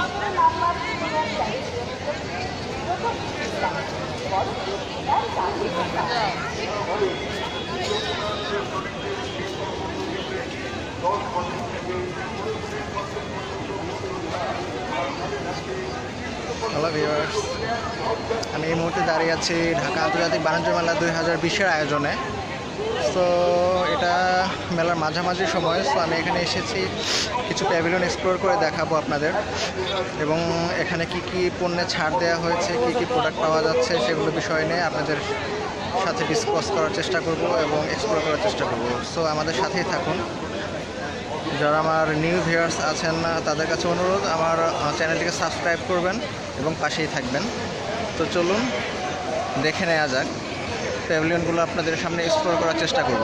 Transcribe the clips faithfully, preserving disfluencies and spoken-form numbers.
Hello viewers, আমি এই মুহূর্তে দাঁড়িয়ে আছি ঢাকা আন্তর্জাতিক বাণিজ্য মেলা দুই হাজার বিশের আয়োজনে। তো এটা মেলার মাঝামাঝি সময়। সো আমি এখানে এসেছি কিছু প্যাভিলিয়ন এক্সপ্লোর করে দেখাবো আপনাদের, এবং এখানে কি কি পণ্যে ছাড় দেওয়া হয়েছে, কি কি প্রোডাক্ট পাওয়া যাচ্ছে সেগুলো বিষয় নিয়ে আপনাদের সাথে ডিসকাস করার চেষ্টা করব এবং এক্সপ্লোর করার চেষ্টা করব। সো আমাদের সাথেই থাকুন। যারা আমার নিউ ভিউয়ার্স আছেন তাদের কাছে অনুরোধ, আমার চ্যানেলটিকে সাবস্ক্রাইব করবেন এবং পাশেই থাকবেন। তো চলুন দেখে নেওয়া যাক, প্যাভিলিয়নগুলো আপনাদের সামনে এক্সপ্লোর করার চেষ্টা করব।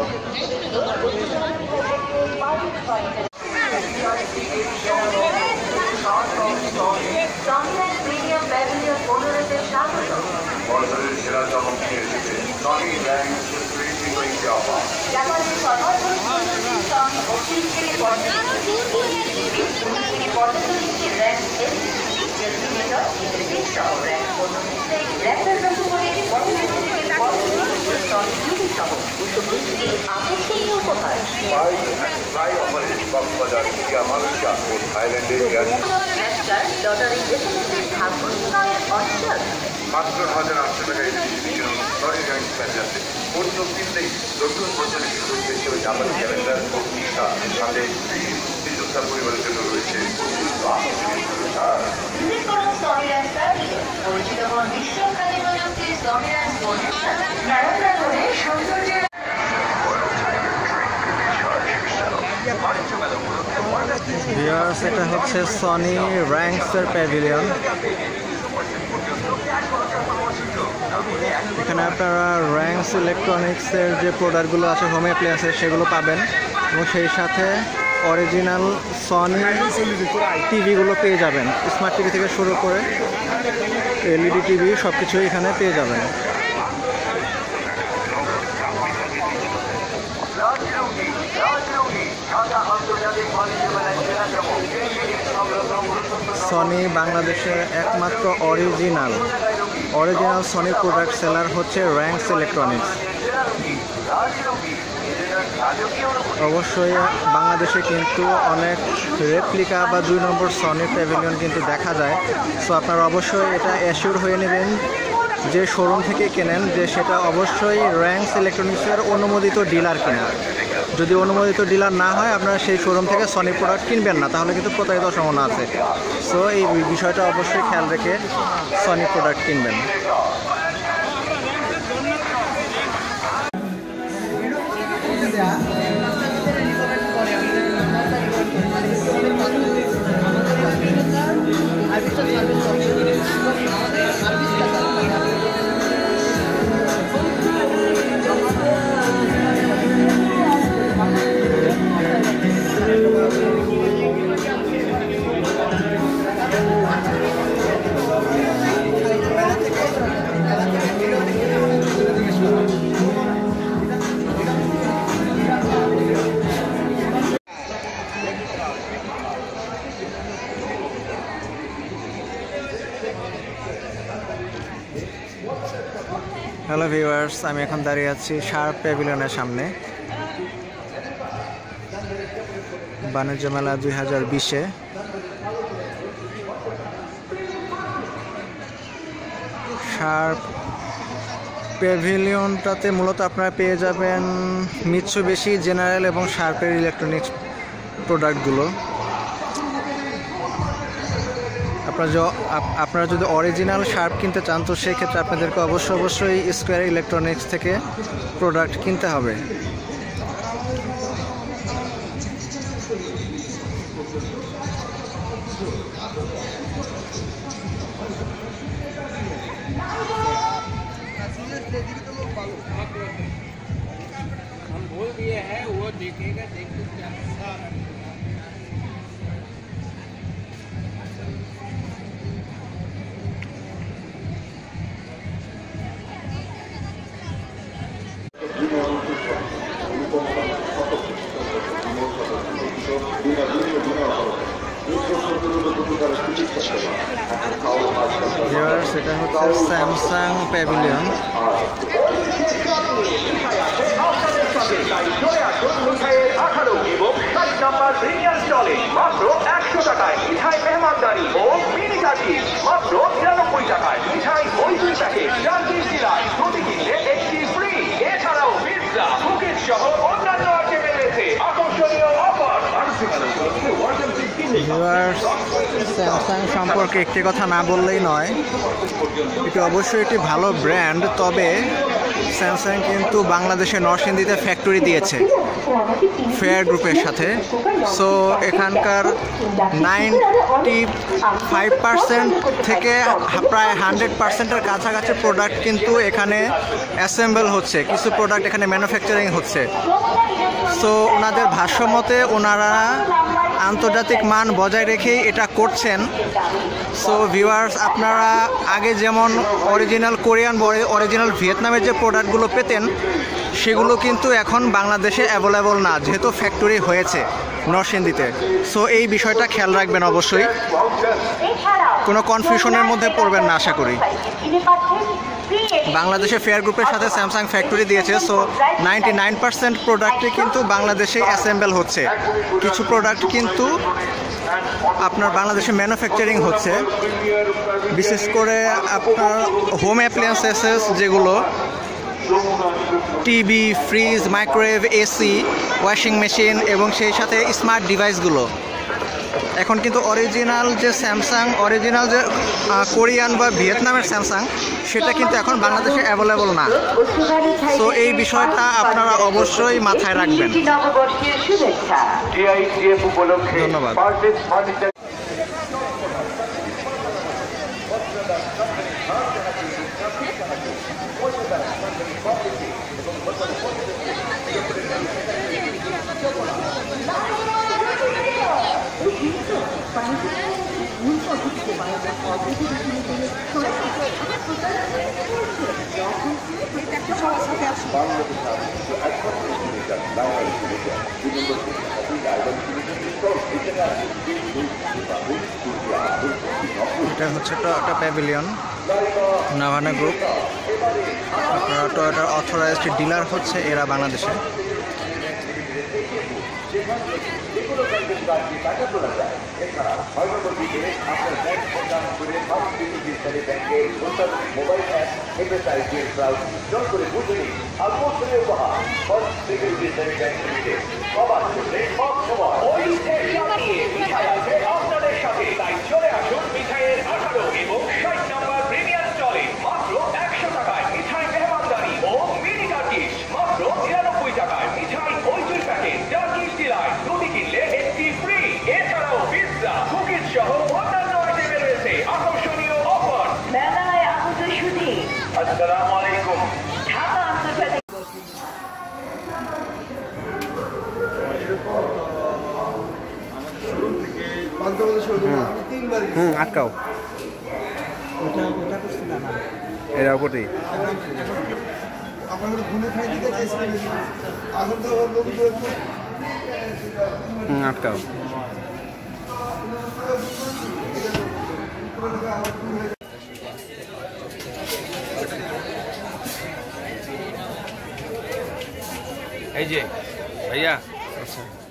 মাত্র হাজার আটশো টাকায় অন্য কিনলেই নতুন বছরের শুরু হিসেবে জাপানি ক্যালেন্ডার ও টিকা সাথে বিদ্যুৎ পরিবারের জন্য রয়েছে ভিউয়ার্স, এটা হচ্ছে সনি র্যাঙ্কসের প্যাভিলিয়ন। এখানে আপনারা র্যাঙ্কস ইলেকট্রনিক্সের যে প্রোডাক্টগুলো আছে হোম অ্যাপ্লায়েন্সের সেগুলো পাবেন, এবং সেই সাথে অরিজিনাল সনি টিভিগুলো পেয়ে যাবেন। স্মার্ট টিভি থেকে শুরু করে এলইডি টিভি সব কিছুই এখানে পেয়ে যাবেন। সনি বাংলাদেশের একমাত্র original original Sony product seller হচ্ছে র্যাঙ্কস ইলেকট্রনিক্স। অবশ্যই বাংলাদেশে কিন্তু অনেক রেপ্লিকা বা দুই নম্বর সনি প্যাভিলিয়ন কিন্তু দেখা যায়। সো আপনারা অবশ্যই এটা অ্যাসিওর হয়ে নেবেন যে শোরুম থেকে কেনেন যে সেটা অবশ্যই র্যাঙ্কস ইলেকট্রনিক্সের অনুমোদিত ডিলার কেনা। যদি অনুমোদিত ডিলার না হয় আপনারা সেই শোরুম থেকে সনি প্রোডাক্ট কিনবেন না, তাহলে কিন্তু প্রতারিত সম্ভাবনা আছে। সো এই বিষয়টা অবশ্যই খেয়াল রেখে সনি প্রোডাক্ট কিনবেন। হ্যালো ভিউয়ার্স, আমি এখন দাঁড়িয়ে আছি শার্প প্যাভিলিয়নের সামনে। বাণিজ্য মেলা দুই হাজার বিশে শার্প প্যাভিলিয়নটাতে মূলত আপনারা পেয়ে যাবেন মিৎসুবিশি, জেনারেল এবং শার্পের ইলেকট্রনিক্স প্রোডাক্টগুলো। আপনারা আপনারা যদি অরিজিনাল শার্প কিনতে চান তো সেক্ষেত্রে আপনাদেরকে অবশ্যই অবশ্যই স্কোয়ার ইলেকট্রনিক্স থেকে প্রোডাক্ট কিনতে হবে। हम बोल दिए हैं वो देखेगा, देख বিনা বিনিয়োগ বিনা খরচে সেটা হচ্ছে স্যামসাং প্যাভিলিয়ন। আঠারো এবং ষাট নাম্বার প্রিমিয়ার স্টলে মাত্র একশো টাকায় মিঠাই মেহমানদারি ও মিনি কাঠি মাত্র নিরানব্বই টাকায় মিঠাই ওই দুই প্যাকেট জার্কির জেলায় প্রতি কিনলে একটি ফ্রি। এছাড়াও পিৎজা কুকিজ সহ অন্যান্য আইটেমে রয়েছে আকর্ষণীয় অফার। স্যামসাং সম্পর্কে একটি কথা না বললেই নয়, এটি অবশ্যই একটি ভালো ব্র্যান্ড। তবে স্যামসাং কিন্তু বাংলাদেশে নরসিংদীতে ফ্যাক্টরি দিয়েছে ফেয়ার গ্রুপের সাথে। সো এখানকার নাইনটি ফাইভ পার্সেন্ট থেকে প্রায় হান্ড্রেড পার্সেন্টের কাছাকাছি প্রোডাক্ট কিন্তু এখানে অ্যাসেম্বল হচ্ছে, কিছু প্রোডাক্ট এখানে ম্যানুফ্যাকচারিং হচ্ছে। সো ওনাদের ভাষ্যমতে ওনারা আন্তর্জাতিক মান বজায় রেখেই এটা করছেন। সো ভিউয়ার্স, আপনারা আগে যেমন অরিজিনাল কোরিয়ান অরিজিনাল ভিয়েতনামের যে প্রোডাক্টগুলো পেতেন সেগুলো কিন্তু এখন বাংলাদেশে অ্যাভেলেবল না, যেহেতু ফ্যাক্টরি হয়েছে নরসিংদীতে। সো এই বিষয়টা খেয়াল রাখবেন অবশ্যই, কোনো কনফিউশনের মধ্যে পড়বেন না আশা করি। বাংলাদেশে ফেয়ার গ্রুপের সাথে স্যামসাং ফ্যাক্টরি দিয়েছে। সো নাইনটি নাইন পার্সেন্ট প্রোডাক্টই কিন্তু বাংলাদেশে অ্যাসেম্বল হচ্ছে, কিছু প্রোডাক্ট কিন্তু আপনার বাংলাদেশে ম্যানুফ্যাকচারিং হচ্ছে। বিশেষ করে আপনার হোম অ্যাপ্লায়েন্সেস যেগুলো TV, fridge, microwave, AC, washing machine এবং সেই সাথে স্মার্ট ডিভাইসগুলো এখন কিন্তু অরিজিনাল যে স্যামসাং অরিজিনাল যে কোরিয়ান বা ভিয়েতনামের স্যামসাং সেটা কিন্তু এখন বাংলাদেশে অ্যাভেলেবল না। সো এই বিষয়টা আপনারা অবশ্যই মাথায় রাখবেন। ধন্যবাদ। এটা হচ্ছে টয়োটা প্যাভিলিয়ন নাভানা গ্রুপ। আপনারা টয়োটার অথরাইজড ডিলার হচ্ছে এরা বাংলাদেশে। আপনাদের সাথে তাই চলে আসুন মিঠাইয়ের আঠারো এবং ষাট নাম্বার প্রিমিয়ার স্টলে মাত্র একশো টাকায় মিঠাই মেহমানদারি ও মিনি কার্কিশ মাত্র নিরানব্বই টাকায় মিঠাই ওই দুই প্যাকেট জার্কির জেলায় দুটি কিনলে একটি ফ্রি। এছাড়াও পিৎজা কুকিজ সহ অন্যান্য আইটেমে রয়েছে আকর্ষণীয় অফার। মেলায় আগত সুধী। আসসালামু আলাইকুম। ঢাকা আন্তর্জাতিক হুম আটকাও এরা উপরেই হুম আটকাও। এই যে ভাইয়া, আচ্ছা